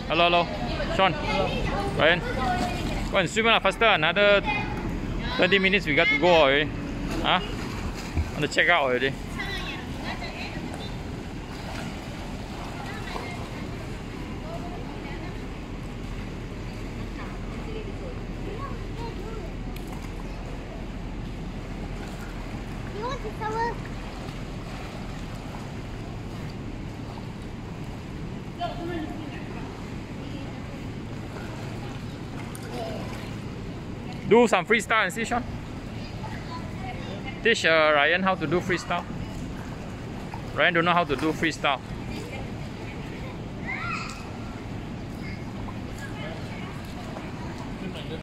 Hello, hello. Sean. Hello. Ryan. Go and swim faster. Another 20 minutes we got to go already. Huh? Want to check out already. You want to shower? Do some freestyle and see, Sean. Teach Ryan how to do freestyle. Ryan don't know how to do freestyle.